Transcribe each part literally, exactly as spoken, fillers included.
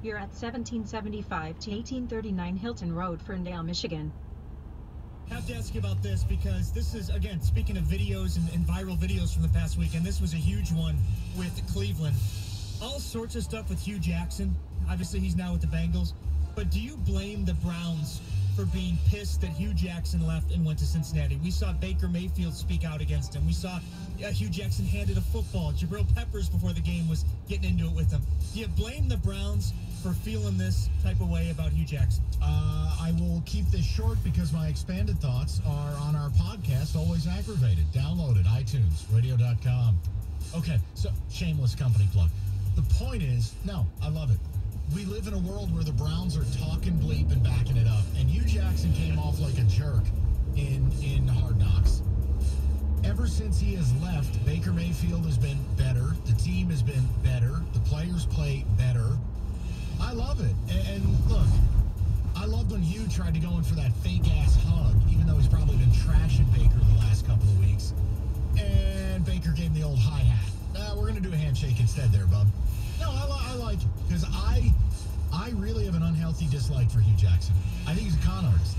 You're at seventeen seventy-five to eighteen thirty-nine Hilton Road, Ferndale, Michigan. I have to ask you about this because this is, again, speaking of videos and, and viral videos from the past week, and this was a huge one with Cleveland. All sorts of stuff with Hugh Jackson. Obviously, he's now with the Bengals. But do you blame the Browns for being pissed that Hugh Jackson left and went to Cincinnati? We saw Baker Mayfield speak out against him. We saw uh, Hugh Jackson handed a football. Jabril Peppers before the game was getting into it with him. Do you blame the Browns for feeling this type of way about Hugh Jackson? Uh, I will keep this short because my expanded thoughts are on our podcast, Always Aggravated. Download it, iTunes, radio dot com. Okay, so shameless company plug. The point is, no, I love it. We live in a world where the Browns are talking bleep and backing it up, and Hugh Jackson came off like a jerk in, in Hard Knocks. Ever since he has left, Baker Mayfield has been better. The team has been better. The players play better. I love it. And, and look, I loved when Hugh tried to go in for that fake-ass hug, even though he's probably been trashing Baker the last couple of weeks. And Baker gave him the old hi-hat. Uh, we're going to do a handshake instead there, bub. No, I, li I like it, because I, I really have an unhealthy dislike for Hugh Jackson. I think he's a con artist.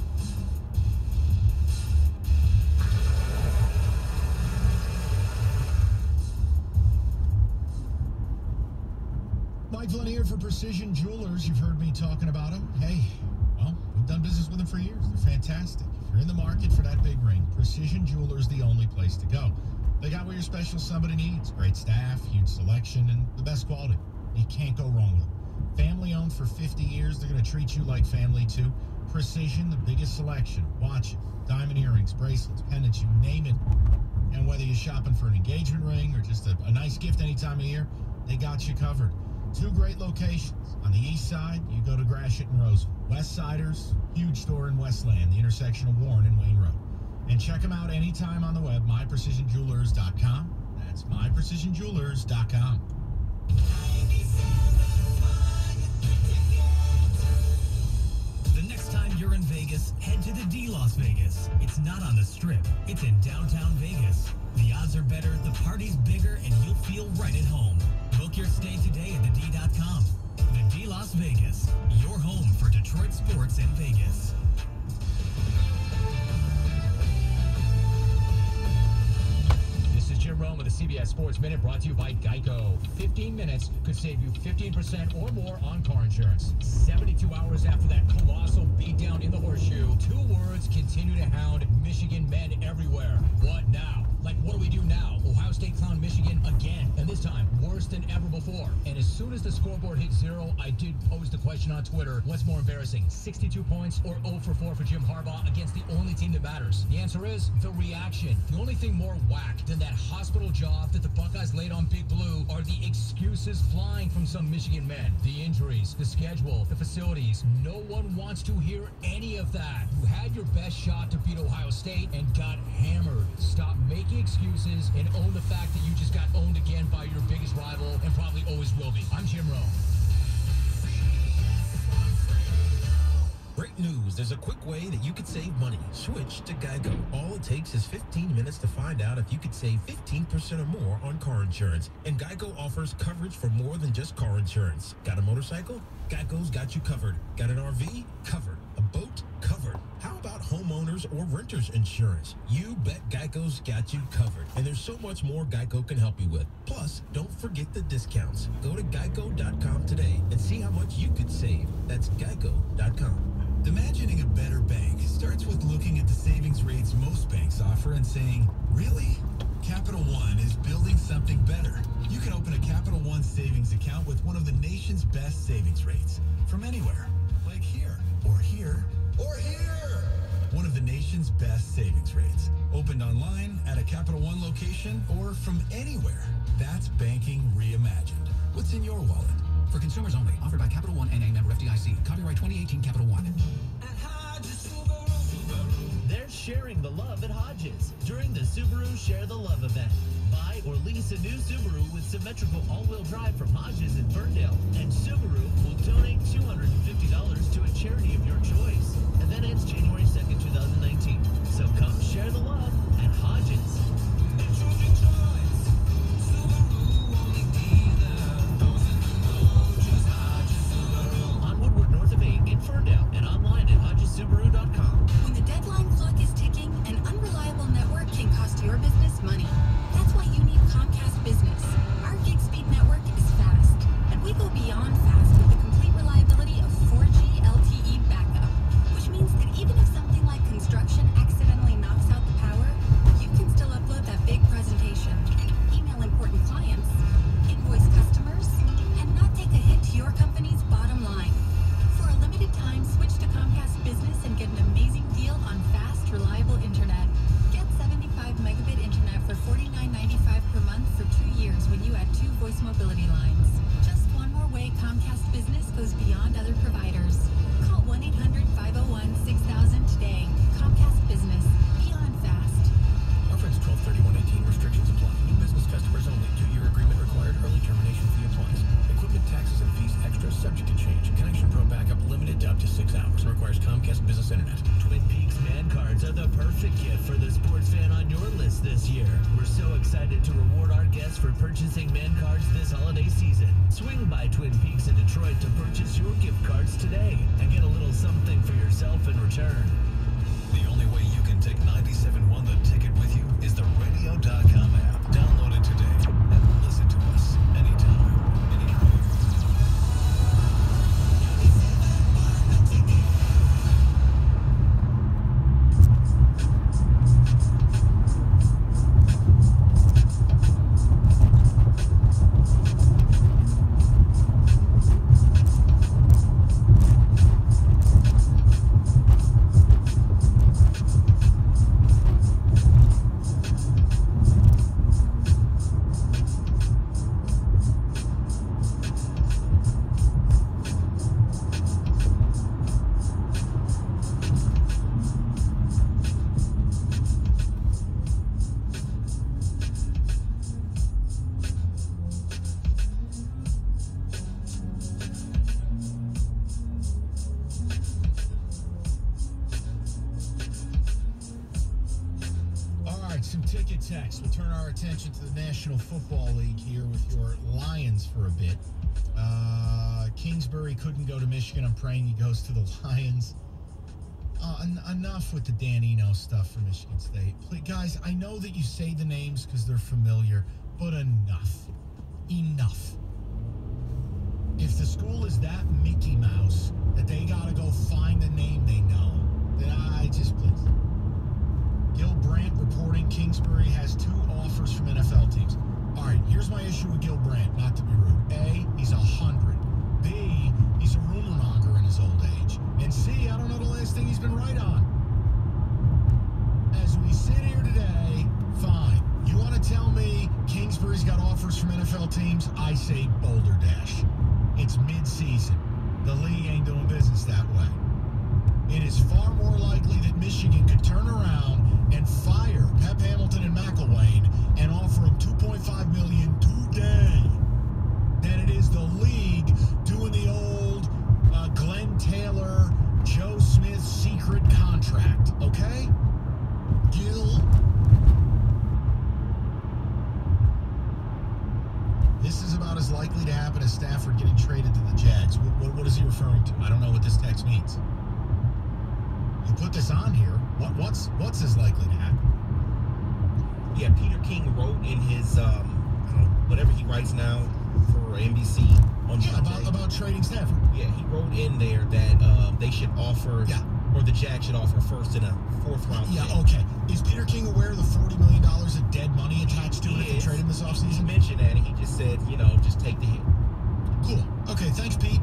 Mike Flynn here for Precision Jewelers. You've heard me talking about them. Hey, well, we've done business with them for years. They're fantastic. If you're in the market for that big ring, Precision Jewelers the only place to go. They got what your special somebody needs. Great staff, huge selection, and the best quality. You can't go wrong with them. Family owned for fifty years. They're going to treat you like family, too. Precision, the biggest selection. Watches, diamond earrings, bracelets, pendants, you name it. And whether you're shopping for an engagement ring or just a, a nice gift any time of year, they got you covered. Two great locations. On the east side, you go to Gratiot and Roseville. West Siders, huge store in Westland, the intersection of Warren and Wayne Road. And check them out anytime on the web, my precision jewelers dot com. That's my precision jewelers dot com. The next time you're in Vegas, head to the D Las Vegas. It's not on the Strip. It's in downtown Vegas. The odds are better, the party's bigger, and you'll feel right at home. Book your stay today at the D dot com. The D Las Vegas, your home for Detroit sports in Vegas. Jim Rome with the C B S Sports Minute, brought to you by Geico. fifteen minutes could save you fifteen percent or more on car insurance. seventy-two hours after that colossal beatdown in the Horseshoe, two words continue to hound Michigan men everywhere. What now? Like, what do we do now? Ohio State clowned Michigan again, and this time worse than ever before. And as soon as the scoreboard hit zero, I did pose the question on Twitter, what's more embarrassing, sixty-two points or oh for four for Jim Harbaugh against the only team that matters? The answer is the reaction. The only thing more whack than that hospital job that the Buckeyes laid on Big Blue are the excuses flying from some Michigan men. The injuries, the schedule, the facilities. No one wants to hear any of that. You had your best shot to beat Ohio State and got hammered. Stop making excuses and own the fact that you just got owned again by your biggest rival and probably always will be. I'm Jim Rome. Great news, there's a quick way that you could save money. Switch to Geico. All it takes is fifteen minutes to find out if you could save fifteen percent or more on car insurance. And Geico offers coverage for more than just car insurance. Got a motorcycle? Geico's got you covered. Got an R V? Covered. A boat? Covered. How about homeowners or renters insurance? You bet Geico's got you covered. And there's so much more Geico can help you with. Plus, don't forget the discounts. Go to geico dot com today and see how much you could save. That's geico dot com. Imagining a better bank starts with looking at the savings rates most banks offer and saying, really? Capital One is building something better. You can open a Capital One savings account with one of the nation's best savings rates from anywhere, like here, or here, or here. One of the nation's best savings rates. Opened online, at a Capital One location, or from anywhere. That's banking reimagined. What's in your wallet? For consumers only. Offered by Capital One N A member F D I C. Copyright twenty eighteen Capital One. They're sharing the love at Hodges during the Subaru Share the Love event. Buy or lease a new Subaru with symmetrical all-wheel drive from Hodges in Ferndale, and Subaru will donate two hundred fifty dollars to a charity of your choice. Event ends January second, two thousand nineteen. So come share the love at Hodges. this year. We're so excited to reward our guests for purchasing man cards this holiday season. Swing by Twin Peaks in Detroit to purchase your gift cards today and get a little something for yourself in return. The only way you can take ninety-seven point one The Ticket with you is the radio dot com app. Download it today and listen to us anytime, anywhere. Some ticket text. We'll turn our attention to the National Football League here with your Lions for a bit. Uh, Kingsbury couldn't go to Michigan. I'm praying he goes to the Lions. Uh, en- enough with the Dan Eno stuff for Michigan State. Please, guys, I know that you say the names because they're familiar, but enough. Enough. If the school is that Mickey Mouse that they got to go find a name they know, then I just, please. Gil Brandt reporting Kingsbury has two offers from N F L teams. All right, here's my issue with Gil Brandt, not to be rude. A, he's a hundred. B, he's a rumor monger in his old age. And C, I don't know the last thing he's been right on. As we sit here today, fine. You want to tell me Kingsbury's got offers from N F L teams? I say Boulder Dash. It's mid-season. The league ain't doing business that way. It is far more likely that Michigan could turn around and fire Pep Hamilton and McElwain and offer him two point five million dollars today than it is the league doing the old uh, Glenn Taylor, Joe Smith secret contract. Okay? Gil? This is about as likely to happen as Stafford getting traded to the Jags. What, what, what is he referring to? I don't know what this text means. You put this on here. What, what's what's as likely to happen? Yeah, Peter King wrote in his um, I don't know, whatever he writes now for N B C on yeah about, about trading Stafford. Yeah, he wrote in there that uh, they should offer, yeah. or the Jags should offer first and a fourth round. Yeah, pick. okay. Is Peter King aware of the forty million dollars of dead money attached to he it if they trade him this offseason? He mentioned that, and he just said, you know, just take the hit. Cool. Okay, thanks, Pete.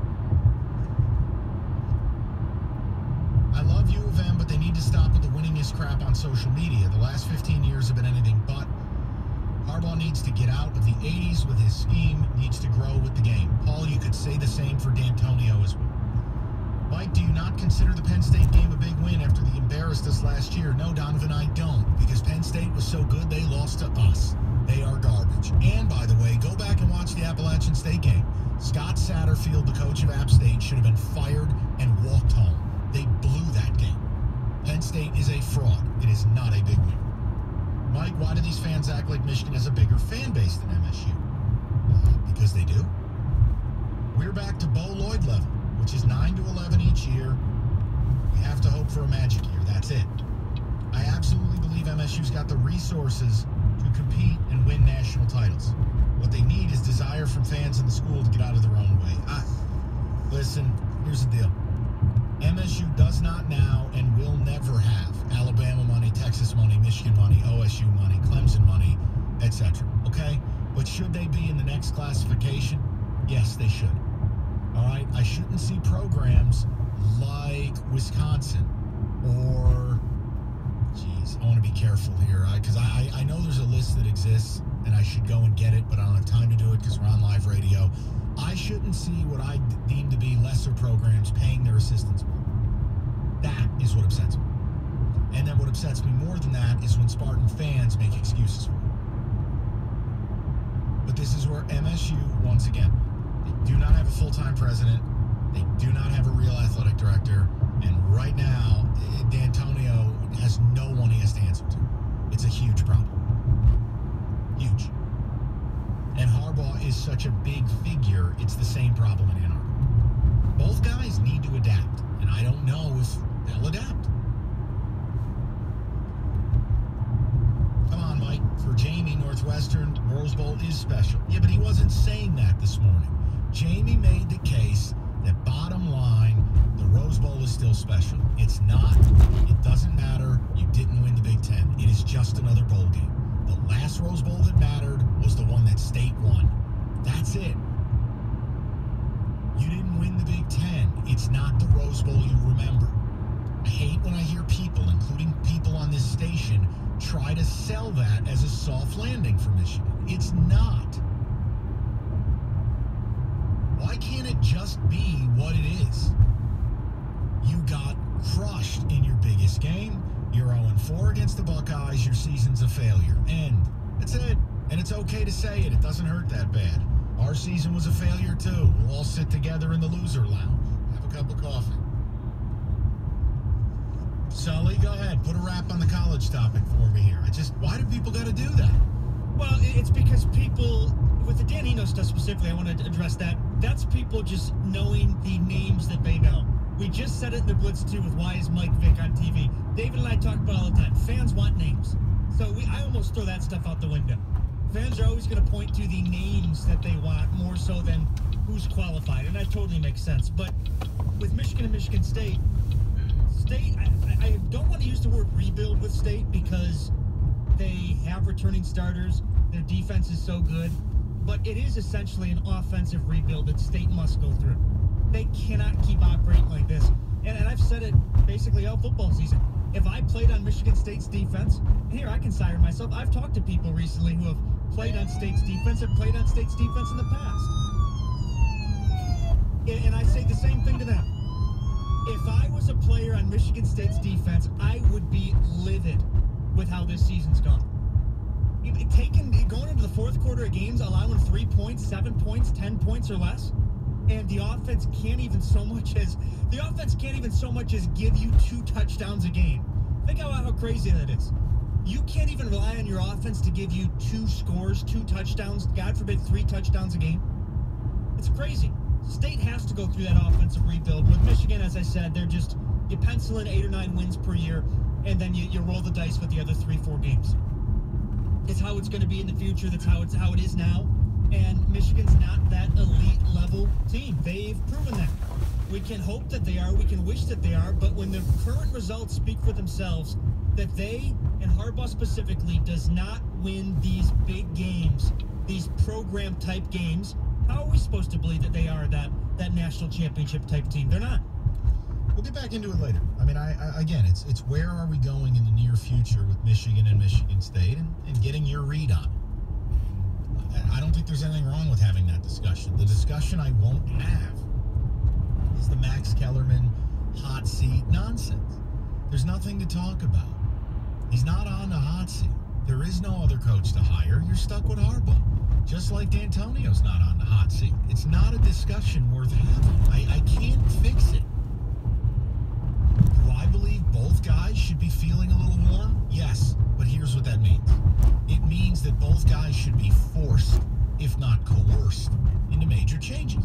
I love U of M, but they need to stop with the winningest crap on social media. The last fifteen years have been anything but. Harbaugh needs to get out of the eighties with his scheme, needs to grow with the game. Paul, you could say the same for D'Antonio as well. Mike, do you not consider the Penn State game a big win after they embarrassed us last year? No, Donovan, I don't, because Penn State was so good they lost to us. They are garbage. And, by the way, go back and watch the Appalachian State game. Scott Satterfield, the coach of App State, should have been fired and walked home. They blew that game. Penn State is a fraud. It is not a big win. Mike, why do these fans act like Michigan has a bigger fan base than M S U? Uh, because they do. We're back to Bo Lloyd level, which is nine to eleven each year. We have to hope for a magic year. That's it. I absolutely believe M S U's got the resources to compete and win national titles. What they need is desire from fans in the school to get out of their own way. I, listen, here's the deal. M S U does not now and will never have Alabama money, Texas money, Michigan money, O S U money, Clemson money, et cetera. Okay? But should they be in the next classification? Yes, they should. All right? I shouldn't see programs like Wisconsin or, geez, I want to be careful here because I, I, I know there's a list that exists and I should go and get it, but I don't have time to do it because we're on live radio. I shouldn't see what I deem to be lesser programs paying their assistants more. That is what upsets me. And then what upsets me more than that is when Spartan fans make excuses for it. But this is where M S U, once again, they do not have a full-time president. They do not have a real athletic director. And right now, D'Antonio has no one he has to answer to. It's a huge problem. Huge. And Harbaugh is such a big figure, it's the same problem in Ann Arbor. Both guys need to adapt, and I don't know if they'll adapt. Come on, Mike. For Jamie, Northwestern, Rose Bowl is special. Yeah, but he wasn't saying that this morning. Jamie made the case that bottom line, the Rose Bowl is still special. It's not. It doesn't matter. You didn't win the Big Ten. It is just another bowl game. The last Rose Bowl that mattered was the one that State won. That's it. You didn't win the Big Ten. It's not the Rose Bowl you remember. I hate when I hear people, including people on this station, try to sell that as a soft landing for Michigan. It's not. Why can't it just be what it is? You got crushed in your biggest game. You're oh and four against the Buckeyes. Your season's a failure. End. That's it. And it's okay to say it. It doesn't hurt that bad. Our season was a failure, too. We'll all sit together in the loser lounge. Have a cup of coffee. Sully, go ahead. Put a wrap on the college topic for me here. I just, why do people got to do that? Well, it's because people, with the Dan Eno stuff specifically, I want to address that. That's people just knowing the names that they know. We just said it in the Blitz two with Why is Mike Vick on T V. David and I talk about it all the time. Fans want names. So we, I almost throw that stuff out the window. Fans are always going to point to the names that they want more so than who's qualified, and that totally makes sense. But with Michigan and Michigan State, State, I, I don't want to use the word rebuild with State because they have returning starters. Their defense is so good. But it is essentially an offensive rebuild that State must go through. They cannot keep operating like this. And, and I've said it basically all football season. If I played on Michigan State's defense, and here I can sire myself, I've talked to people recently who have played on State's defense and played on State's defense in the past. And, and I say the same thing to them. If I was a player on Michigan State's defense, I would be livid with how this season's gone. Taking, going into the fourth quarter of games, allowing three points, seven points, ten points or less, and the offense can't even so much as the offense can't even so much as give you two touchdowns a game. Think how, how crazy that is. You can't even rely on your offense to give you two scores, two touchdowns, God forbid three touchdowns a game. It's crazy. State has to go through that offensive rebuild. With Michigan, as I said, they're just, you pencil in eight or nine wins per year, and then you, you roll the dice with the other three, four games. It's how it's going to be in the future. That's how it's how it is now. And Michigan's not that elite level team. They've proven that. We can hope that they are. We can wish that they are. But when the current results speak for themselves, that they, and Harbaugh specifically, does not win these big games, these program-type games, how are we supposed to believe that they are that, that national championship-type team? They're not. We'll get back into it later. I mean, I, I again, it's it's where are we going in the near future with Michigan and Michigan State and, and getting your read on it. I don't think there's anything wrong with having that discussion. The discussion I won't have is the Max Kellerman hot seat nonsense. There's nothing to talk about. He's not on the hot seat. There is no other coach to hire. You're stuck with Harbaugh. Just like D'Antonio's not on the hot seat. It's not a discussion worth having. I, I can't fix it. Do I believe both guys should be feeling a little warm? Yes, but here's what that means. It means that both guys should be forced, if not coerced, into major changes.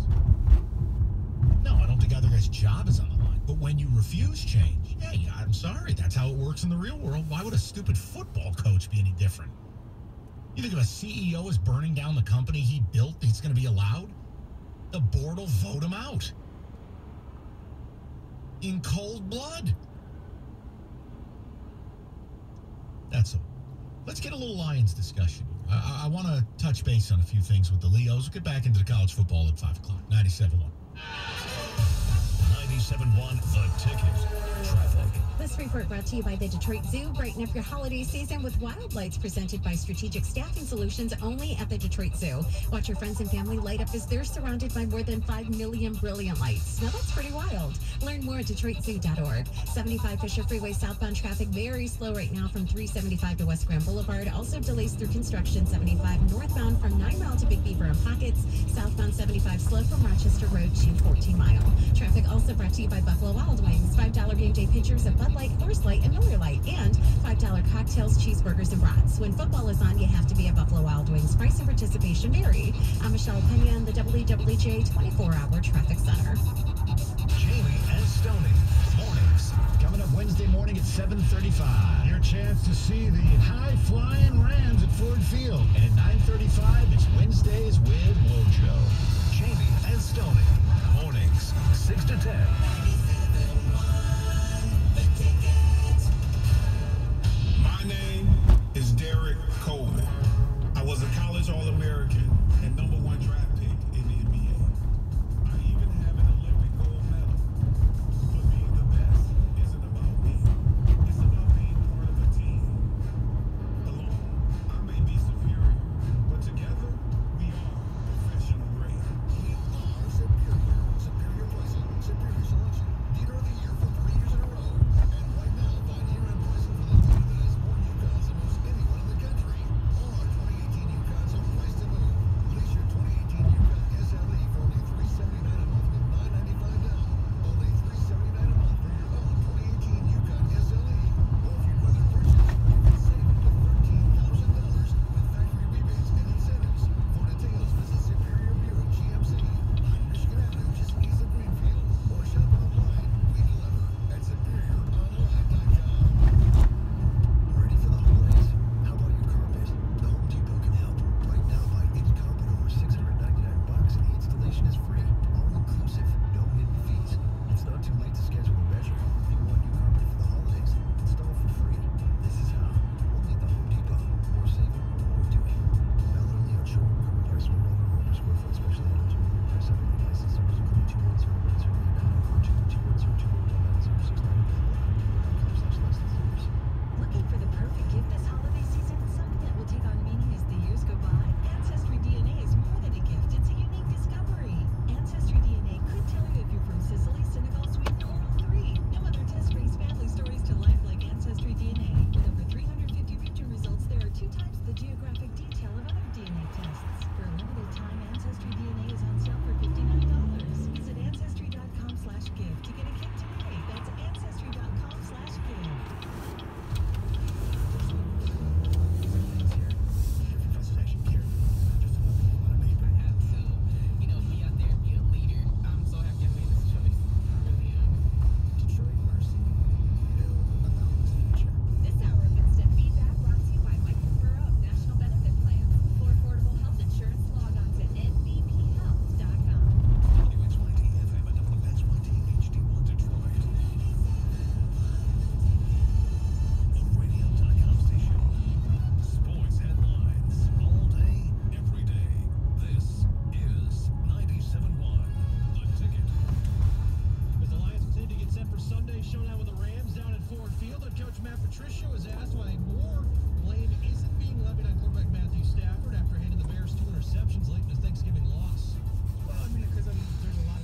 No, I don't think either guy's job is on the line. But when you refuse change, yeah, yeah, I'm sorry. That's how it works in the real world. Why would a stupid football coach be any different? You think if a C E O is burning down the company he built, it's going to be allowed? The board will vote him out. In cold blood. That's all. Let's get a little Lions discussion. I, I want to touch base on a few things with the Leos. We'll get back into the college football at five o'clock. ninety-seven point one. ninety-seven point one, The Ticket. Traffic. This report brought to you by the Detroit Zoo. Brighten up your holiday season with wild lights presented by Strategic Staffing Solutions only at the Detroit Zoo. Watch your friends and family light up as they're surrounded by more than five million brilliant lights. Now that's pretty wild. Learn more at Detroit Zoo dot org. seventy-five Fisher Freeway southbound traffic very slow right now from three seventy-five to West Grand Boulevard. Also delays through construction. seventy-five northbound from nine Mile to Big Beaver and Pockets. Southbound seventy-five slow from Rochester Road to fourteen Mile. Traffic also brought to you by Buffalo Wild Wings. five dollar game day pitchers at Bud Light, Coors Light, and Miller Lite. And five dollar cocktails, cheeseburgers, and brats. When football is on, you have to be at Buffalo Wild Wings. Price and participation vary. I'm Michelle Pena in the W W J twenty-four hour Traffic Center. Jamie and Stoney, mornings. Coming up Wednesday morning at seven thirty-five. Your chance to see the high-flying Rams at Ford Field. And at nine thirty-five, it's Wednesdays with Wojo.